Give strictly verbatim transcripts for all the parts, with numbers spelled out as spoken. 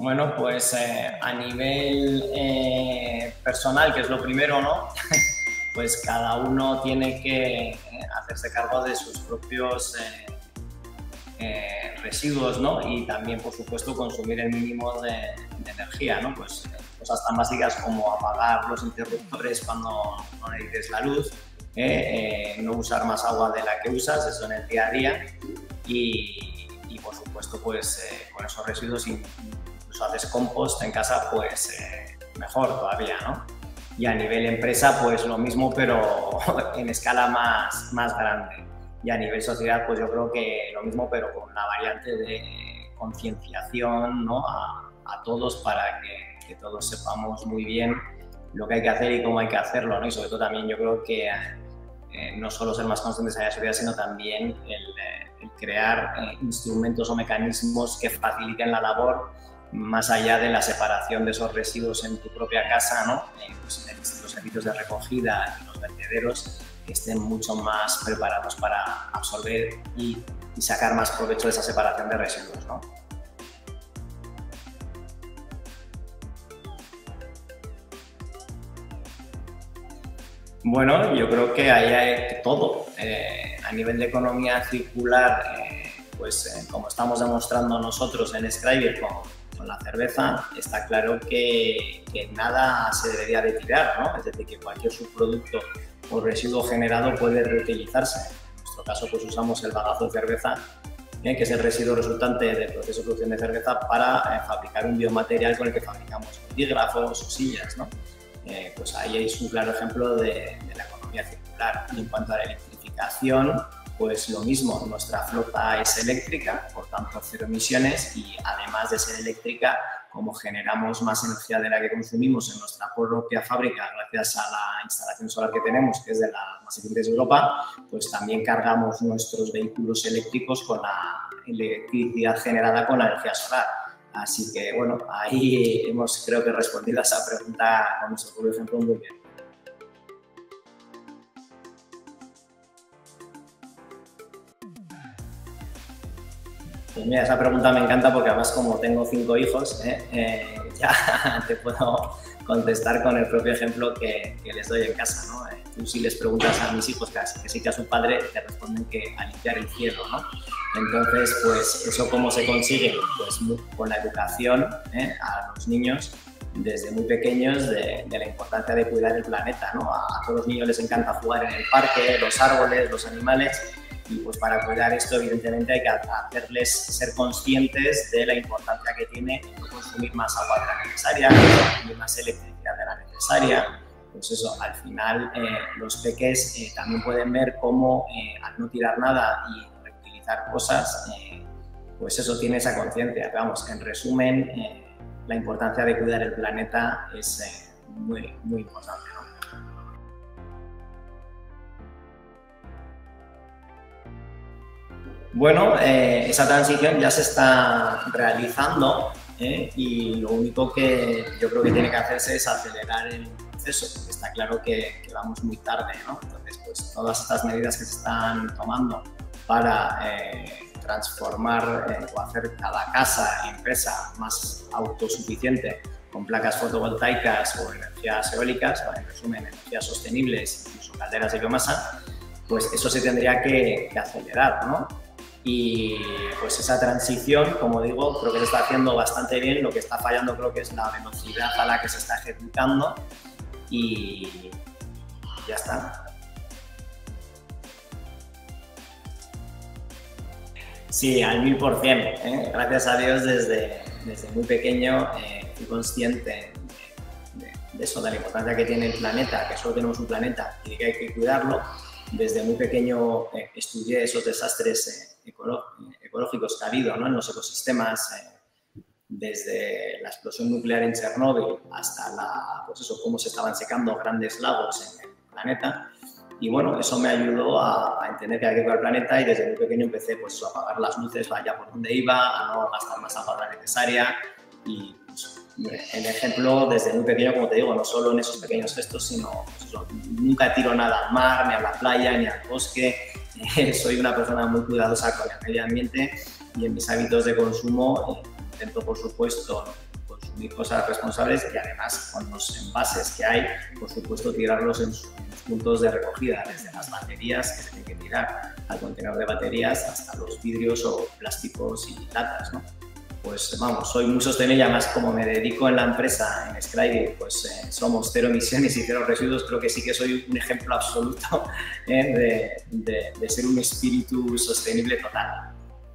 Bueno, pues eh, a nivel eh, personal, que es lo primero, ¿no? Pues cada uno tiene que eh, hacerse cargo de sus propios eh, eh, residuos, ¿no? Y también, por supuesto, consumir el mínimo de, de energía, ¿no? Pues eh, cosas tan básicas como apagar los interruptores cuando no necesites la luz, eh, eh, no usar más agua de la que usas, eso en el día a día, y, y por supuesto, pues eh, con esos residuos, incluso haces compost en casa, pues eh, mejor todavía, ¿no? Y a nivel empresa, pues lo mismo, pero en escala más, más grande. Y a nivel sociedad, pues yo creo que lo mismo, pero con una variante de concienciación, ¿no? a, a todos para que, que todos sepamos muy bien lo que hay que hacer y cómo hay que hacerlo, ¿no? Y sobre todo también yo creo que eh, no solo ser más conscientes de la seguridad, sino también el, eh, el crear eh, instrumentos o mecanismos que faciliten la labor más allá de la separación de esos residuos en tu propia casa, ¿no? Eh, pues los servicios de recogida y los vertederos que estén mucho más preparados para absorber y, y sacar más provecho de esa separación de residuos, ¿no? Bueno, yo creo que ahí hay todo. Eh, a nivel de economía circular, eh, pues eh, como estamos demostrando nosotros en Scriber con, con la cerveza, está claro que, que nada se debería de tirar, ¿no? Es decir, que cualquier subproducto o residuo generado puede reutilizarse. En nuestro caso, pues usamos el bagazo de cerveza, eh, que es el residuo resultante del proceso de producción de cerveza, para eh, fabricar un biomaterial con el que fabricamos bolígrafos o sillas, ¿no? Eh, pues ahí es un claro ejemplo de, de la economía circular. Y en cuanto a la electrificación, pues lo mismo, nuestra flota es eléctrica, por tanto cero emisiones, y además de ser eléctrica, como generamos más energía de la que consumimos en nuestra propia fábrica gracias a la instalación solar que tenemos, que es de las más eficientes de Europa, pues también cargamos nuestros vehículos eléctricos con la electricidad generada con la energía solar. Así que, bueno, ahí hemos, creo que, respondido a esa pregunta con nuestro propio ejemplo muy bien. Pues mira, esa pregunta me encanta porque además como tengo cinco hijos, eh, eh, ya te puedo contestar con el propio ejemplo que, que les doy en casa, ¿no? Eh, tú si les preguntas a mis hijos que, que sí que a su padre, te responden que a limpiar el cielo, ¿no? Entonces, pues eso cómo se consigue, pues con la educación eh, a los niños desde muy pequeños de, de la importancia de cuidar el planeta, ¿no? A, a todos los niños les encanta jugar en el parque, los árboles, los animales, y pues para cuidar esto evidentemente hay que hacerles ser conscientes de la importancia que tiene no consumir más agua de la necesaria, no consumir más electricidad de la necesaria. Pues eso, al final eh, los peques eh, también pueden ver cómo eh, al no tirar nada y reutilizar cosas, eh, pues eso tiene esa conciencia. Vamos, en resumen, eh, la importancia de cuidar el planeta es eh, muy, muy importante, ¿no? Bueno, eh, esa transición ya se está realizando ¿eh? Y lo único que yo creo que tiene que hacerse es acelerar el proceso, porque está claro que, que vamos muy tarde, ¿no? Entonces, pues todas estas medidas que se están tomando para eh, transformar eh, o hacer cada casa, empresa más autosuficiente con placas fotovoltaicas o energías eólicas, o en resumen, energías sostenibles, incluso calderas de biomasa, pues eso se tendría que, que acelerar, ¿no? Y pues esa transición, como digo, creo que se está haciendo bastante bien. Lo que está fallando creo que es la velocidad a la que se está ejecutando y ya está. Sí, al mil por cien. ¿eh? Gracias a Dios desde, desde muy pequeño eh, fui consciente de, de, de eso, de la importancia que tiene el planeta, que solo tenemos un planeta y que hay que cuidarlo. Desde muy pequeño eh, estudié esos desastres eh, ecológicos que ha habido, ¿no? En los ecosistemas, eh, desde la explosión nuclear en Chernóbil hasta la, pues eso, cómo se estaban secando grandes lagos en el planeta. Y bueno, eso me ayudó a, a entender que hay que cuidar el planeta y desde muy pequeño empecé pues, a apagar las luces, vaya por donde iba, a no gastar más agua de la necesaria y pues, el ejemplo desde muy pequeño, como te digo, no solo en esos pequeños gestos, sino pues eso, nunca tiro nada al mar, ni a la playa, ni al bosque. Eh, soy una persona muy cuidadosa con el medio ambiente y en mis hábitos de consumo eh, intento, por supuesto, consumir cosas responsables y además con los envases que hay, por supuesto, tirarlos en sus puntos de recogida, desde las baterías que se tienen que tirar al contenedor de baterías hasta los vidrios o plásticos y latas, ¿no? Pues vamos, soy muy sostenible y además como me dedico en la empresa, en Scribe, pues eh, somos cero emisiones y cero residuos, creo que sí que soy un ejemplo absoluto eh, de, de, de ser un espíritu sostenible total.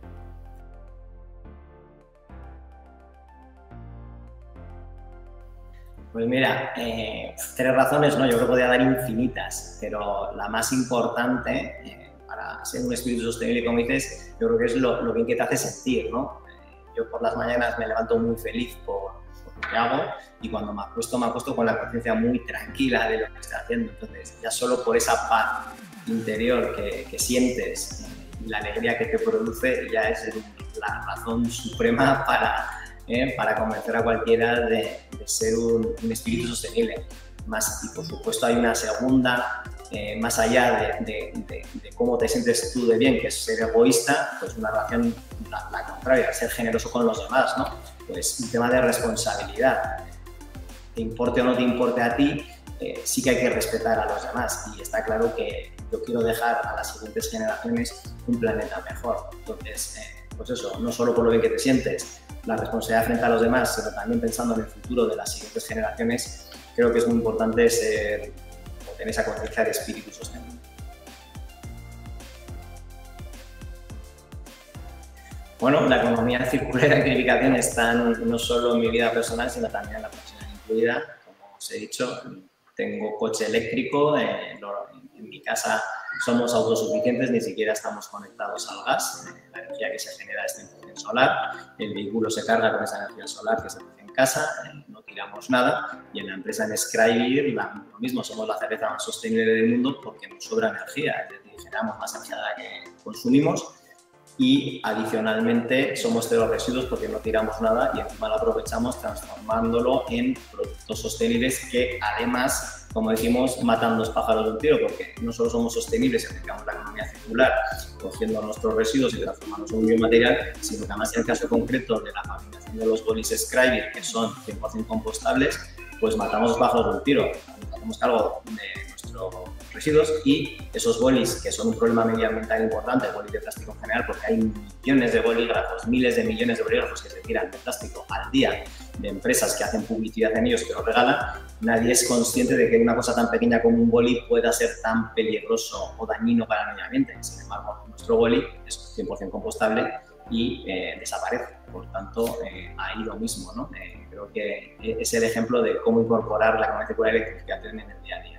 Pues mira, eh, tres razones, ¿no? Yo creo que podría dar infinitas, pero la más importante eh, para ser un espíritu sostenible, como dices, yo creo que es lo, lo bien que te hace sentir, ¿no? Yo por las mañanas me levanto muy feliz por, por lo que hago y cuando me acuesto, me acuesto con la conciencia muy tranquila de lo que estoy haciendo. Entonces, ya solo por esa paz interior que, que sientes y la alegría que te produce, ya es la razón suprema para, eh, para convencer a cualquiera de, de ser un, un espíritu sostenible. Más, y por supuesto hay una segunda, eh, más allá de, de, de, de cómo te sientes tú de bien, que es ser egoísta, pues una relación, la, la contraria, ser generoso con los demás, ¿no? Pues un tema de responsabilidad. Te importe o no te importe a ti, eh, sí que hay que respetar a los demás y está claro que yo quiero dejar a las siguientes generaciones un planeta mejor. Entonces, eh, pues eso, no solo por lo bien que te sientes, la responsabilidad frente a los demás, sino también pensando en el futuro de las siguientes generaciones. Creo que es muy importante ser, o tener esa conciencia de espíritu sostenible. Bueno, la economía circular y la gamificación están no solo en mi vida personal, sino también en la profesional incluida. Como os he dicho, tengo coche eléctrico, eh, en mi casa somos autosuficientes, ni siquiera estamos conectados al gas. La energía que se genera es cien por cien solar, el vehículo se carga con esa energía solar que se produce en casa, no tiramos nada, y en la empresa en Scribe lo mismo, somos la cerveza más sostenible del mundo porque nos sobra energía, es decir, generamos más energía de la que consumimos y adicionalmente somos cero residuos porque no tiramos nada y encima lo aprovechamos transformándolo en productos sostenibles que además, como decimos, matan dos pájaros de un tiro porque no solo somos sostenibles y aplicamos la economía circular cogiendo nuestros residuos y transformándolos en un biomaterial, sino que además en el caso concreto de la fabricación de los bolis Scribe, que son cien por cien compostables, pues matamos dos pájaros de un tiro, hacemos cargo de nuestros residuos y esos bolis, que son un problema medioambiental importante, el bolis de plástico en general, porque hay millones de bolígrafos, miles de millones de bolígrafos que se tiran de plástico al día de empresas que hacen publicidad en ellos, que los regalan, nadie es consciente de que una cosa tan pequeña como un boli pueda ser tan peligroso o dañino para el medio ambiente. Sin embargo, nuestro boli es cien por cien compostable y eh, desaparece. Por tanto, eh, ahí lo mismo, ¿no? Eh, creo que es el ejemplo de cómo incorporar la economía circular y la electrificación en el día a día.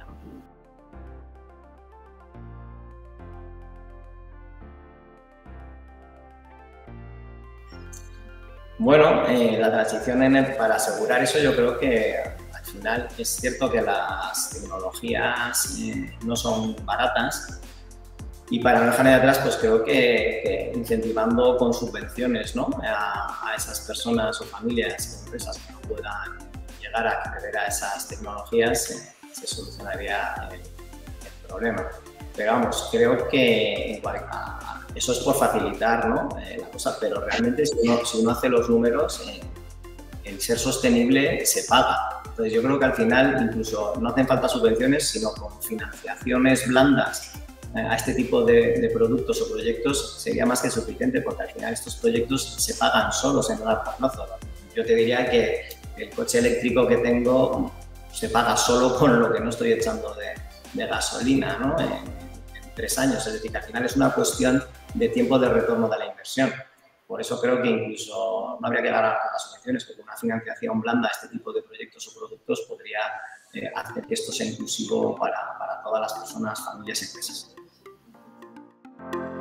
Bueno, eh, la transición en el, para asegurar eso yo creo que al final es cierto que las tecnologías eh, no son baratas y para no dejar de atrás pues creo que, que incentivando con subvenciones, ¿no? a, a esas personas o familias o empresas que no puedan llegar a acceder a esas tecnologías eh, se solucionaría el, el problema. Pero vamos, creo que eso es por facilitar, ¿no? eh, la cosa, pero realmente si uno, si uno hace los números, eh, el ser sostenible se paga. Entonces yo creo que al final incluso no hacen falta subvenciones, sino con financiaciones blandas eh, a este tipo de, de productos o proyectos sería más que suficiente, porque al final estos proyectos se pagan solos en el largo plazo. Yo te diría que el coche eléctrico que tengo se paga solo con lo que no estoy echando de, de gasolina, ¿no? En, tres años, es decir, que al final es una cuestión de tiempo de retorno de la inversión. Por eso creo que incluso no habría que dar a las subvenciones, porque una financiación blanda a este tipo de proyectos o productos podría eh, hacer que esto sea inclusivo para, para todas las personas, familias y empresas.